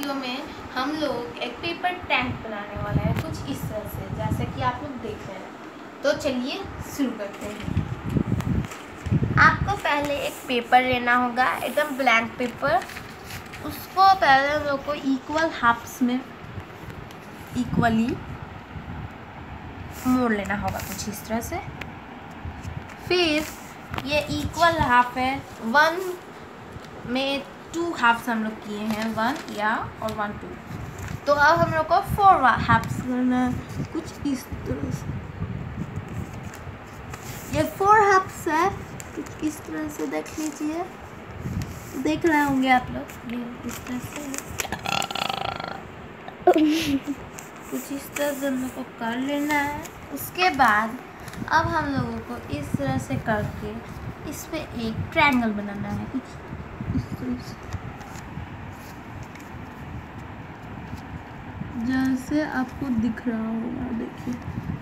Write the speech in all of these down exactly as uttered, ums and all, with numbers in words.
Video में हम लोग एक पेपर टैंक बनाने वाला है कुछ इस तरह से, जैसे कि आप लोग देख रहे हैं। तो चलिए शुरू करते हैं। आपको पहले एक पेपर लेना होगा, एकदम ब्लैंक पेपर। उसको पहले हम लोग को इक्वल हाफ्स में इक्वली मोड़ लेना होगा कुछ इस तरह से। फिर ये इक्वल हाफ है, वन में टू हाफ्स हम लोग किए हैं, वन या और वन टू। तो अब हम लोग को फोर हाफ्स करना है कुछ इस तरह से। ये फोर हाफ्स है कुछ इस तरह से, देख लीजिए, देख रहे होंगे आप लोग। ये इस तरह से कुछ इस तरह से हम लोग को कर लेना है। उसके बाद अब हम लोगों को इस तरह से करके इस पे एक ट्रायंगल बनाना है कुछ इस तरह से, जैसे आपको दिख रहा होगा। देखिए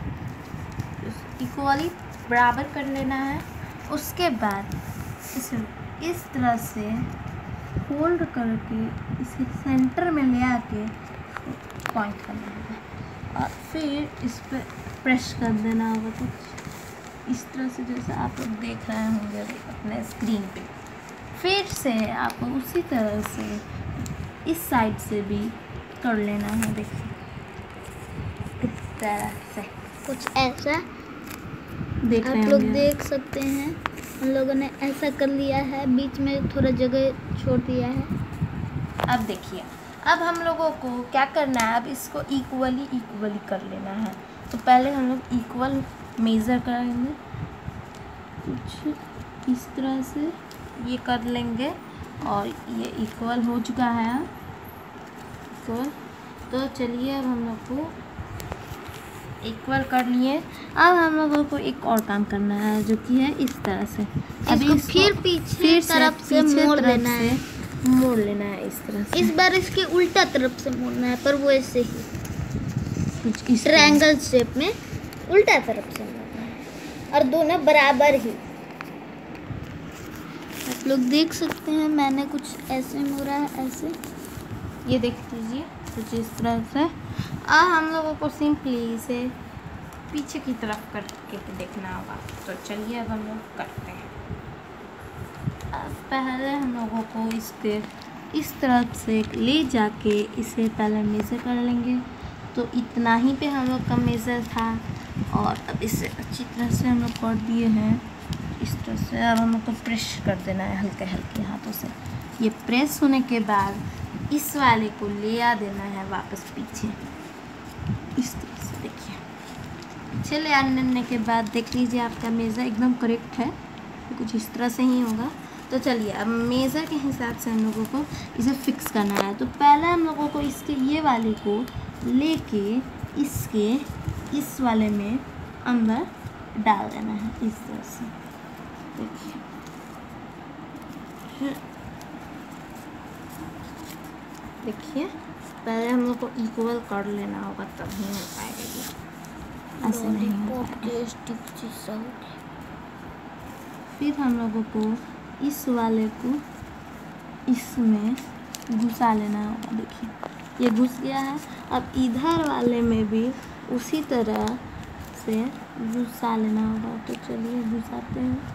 इक्वली बराबर कर लेना है। उसके बाद इसे इस तरह से फोल्ड करके इसे सेंटर में ले आके पॉइंट करना होगा और फिर इस पर प्रेस कर देना होगा कुछ इस तरह से, जैसे आप लोग देख रहे होंगे अपने स्क्रीन पे। फिर से आपको उसी तरह से इस साइड से भी कर लेना है। देखिए इस तरह से कुछ ऐसा देख रहे आप लोग होंगे। देख सकते हैं। हम लोगों ने ऐसा कर लिया है, बीच में थोड़ा जगह छोड़ दिया है। अब देखिए, अब हम लोगों को क्या करना है, अब इसको इक्वली इक्वली कर लेना है। तो पहले हम लोग इक्वल मेज़र करेंगे कुछ इस तरह से, ये कर लेंगे और ये इक्वल हो चुका है इक्वल। तो चलिए अब हम लोग को इक्वल कर लिए। अब हम लोगों को एक और काम करना है जो कि है इस तरह से। अभी इसको फिर पीछे फिर तरफ से मोड़ लेना है, मोड़ लेना है इस तरह से। इस बार इसके उल्टा तरफ से मोड़ना है, पर वो ऐसे ही कुछ इस ट्रायंगल शेप में उल्टा तरफ से मोड़ना है और दोनों बराबर ही। आप लोग देख सकते हैं मैंने कुछ ऐसे मोड़ा है, ऐसे ये देख लीजिए कुछ इस तरह से। अब हम लोगों को सिंपली इसे पीछे की तरफ करके देखना होगा। तो चलिए अब हम लोग करते हैं। अब पहले हम लोगों को इसके इस तरफ से ले जाके इसे पहले मेज़र कर लेंगे। तो इतना ही पे हम लोग का मेज़र था और अब इसे अच्छी तरह से हम लोग कर दिए हैं इस तरह से। अब हम लोग को प्रेस कर देना है हल्के हल्के हाथों से। ये प्रेस होने के बाद इस वाले को ले आ देना है वापस पीछे इस तरह से। देखिए पीछे ले आने के बाद देख लीजिए आपका मेज़र एकदम करेक्ट है, तो कुछ इस तरह से ही होगा। तो चलिए अब मेज़र के हिसाब से हम लोगों को इसे फिक्स करना है। तो पहले हम लोगों को इसके ये वाले को लेके इसके इस वाले में अंदर डाल देना है इस तरह से। देखिए देखिए पहले हम लोग को इक्वल कर लेना होगा, तभी हो पाएगा ये, ऐसे नहीं हो पाएगा। फिर हम लोगों को इस वाले को इसमें घुसा लेना होगा। देखिए ये घुस गया है। अब इधर वाले में भी उसी तरह से घुसा लेना होगा। तो चलिए घुसाते हैं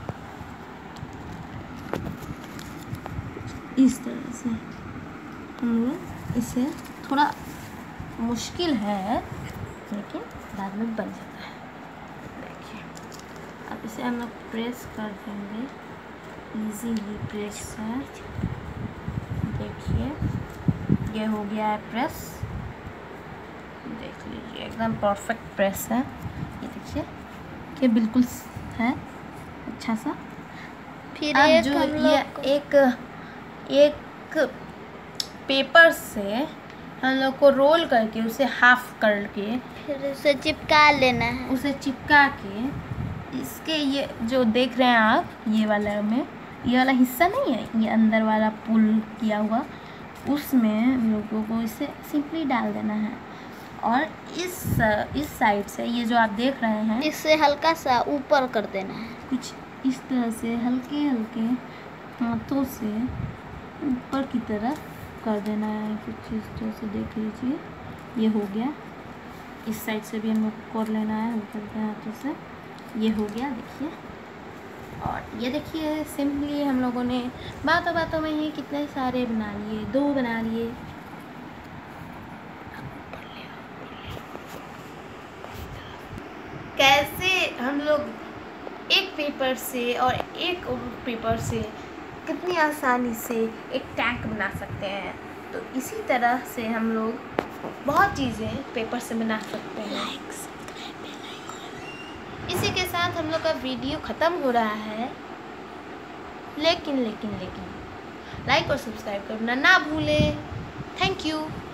इस तरह से। हम लोग इसे थोड़ा मुश्किल है लेकिन बाद में बन जाता है। देखिए अब इसे हम लोग प्रेस कर देंगे, इजीली प्रेस है। देखिए ये हो गया है प्रेस, देख लीजिए एकदम परफेक्ट प्रेस है। ये देखिए ये बिल्कुल है अच्छा सा। फिर अब एक जो हम ये लोग एक एक पेपर से हम लोग को रोल करके उसे हाफ करके फिर उसे चिपका लेना है। उसे चिपका के इसके ये जो देख रहे हैं आप, ये वाला में ये वाला हिस्सा नहीं है, ये अंदर वाला पुल किया हुआ, उसमें हम लोगों को इसे सिंपली डाल देना है। और इस इस साइड से ये जो आप देख रहे हैं, इससे हल्का सा ऊपर कर देना है, कुछ इस तरह से हल्के हल्के हाथों से ऊपर की तरफ कर देना है कुछ इस तरह से। देख लीजिए ये हो गया। इस साइड से भी हम लोग को कर लेना है हल्के हल्के हाथों से। ये हो गया देखिए। और ये देखिए सिंपली हम लोगों ने बातों बातों में ही कितने सारे बना लिए, दो बना लिए। कैसे हम लोग एक पेपर से और एक पेपर से कितनी आसानी से एक टैंक बना सकते हैं। तो इसी तरह से हम लोग बहुत चीज़ें पेपर से बना सकते हैं। इसी के साथ हम लोग का वीडियो ख़त्म हो रहा है, लेकिन लेकिन लेकिन लाइक और सब्सक्राइब करना ना भूलें। Thank you.